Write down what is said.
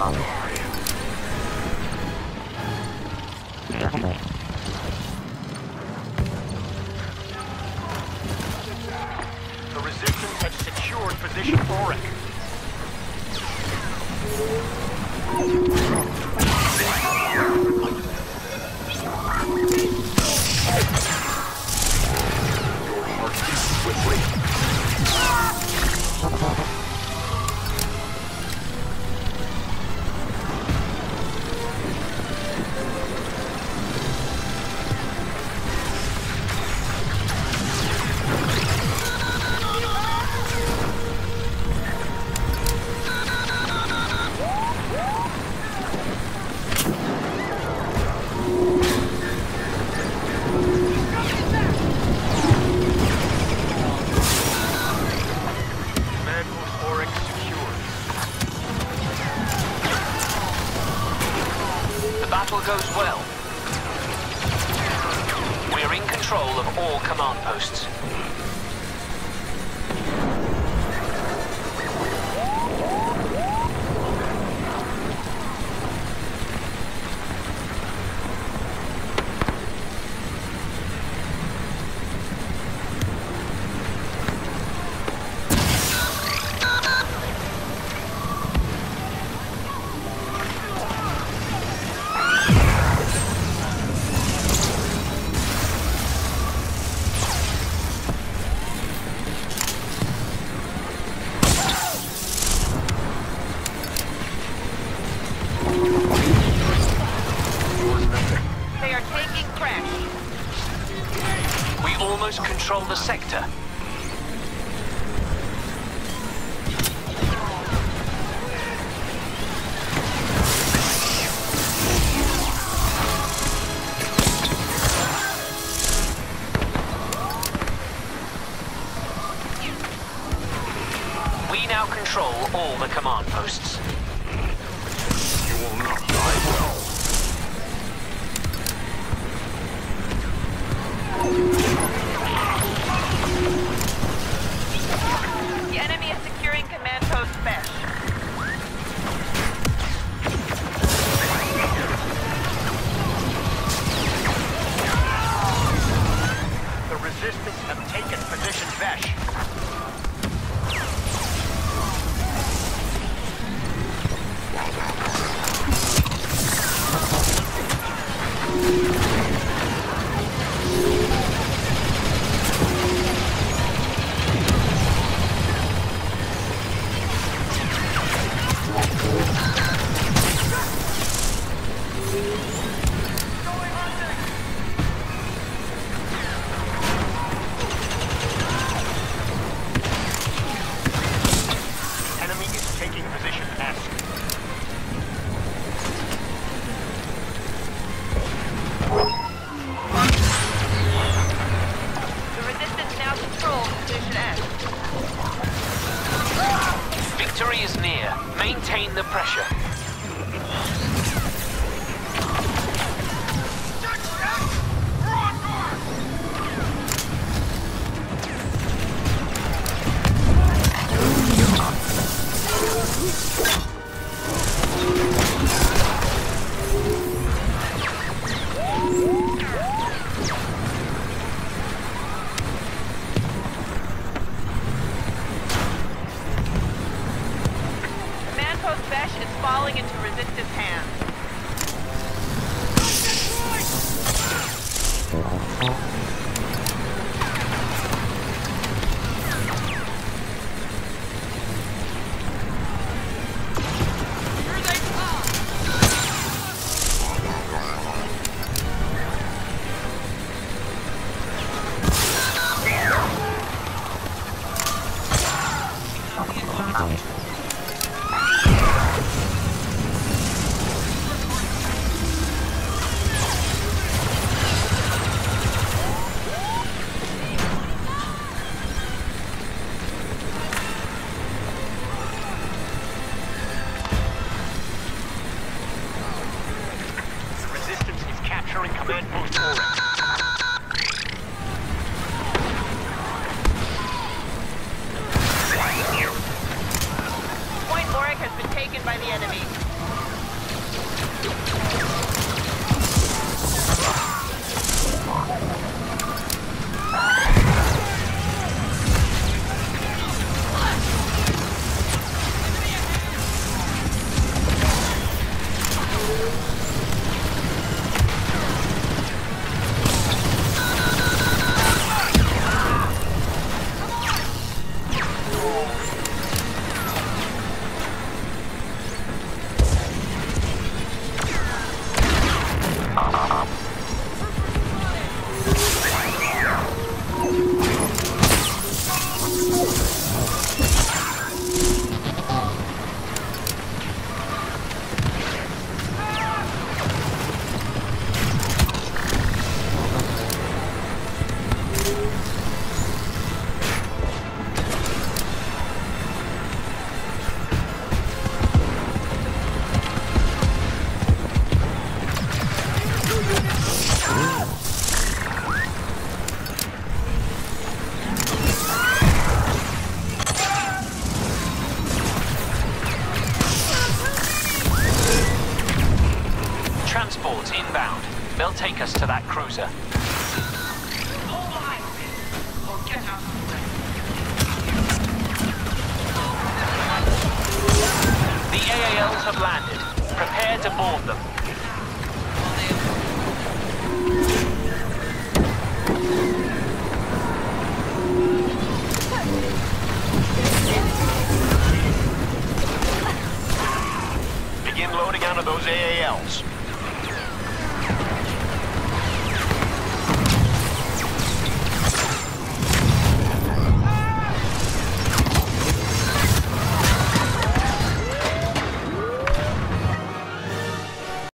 The resistance has secured position Auric. Your heart beats swiftly. Battle goes well. We're in control of all command posts. Almost control the sector. We now control all the command posts. You will not die well. The enemy is securing command post Besh. The resistance have taken position Besh. Victory is near. Maintain the pressure. Besh is falling into resistance hands. Command post Auric. Point Auric has been taken by the enemy. Transports inbound. They'll take us to that cruiser. The AALs have landed. Prepare to board them. Begin loading onto those AALs.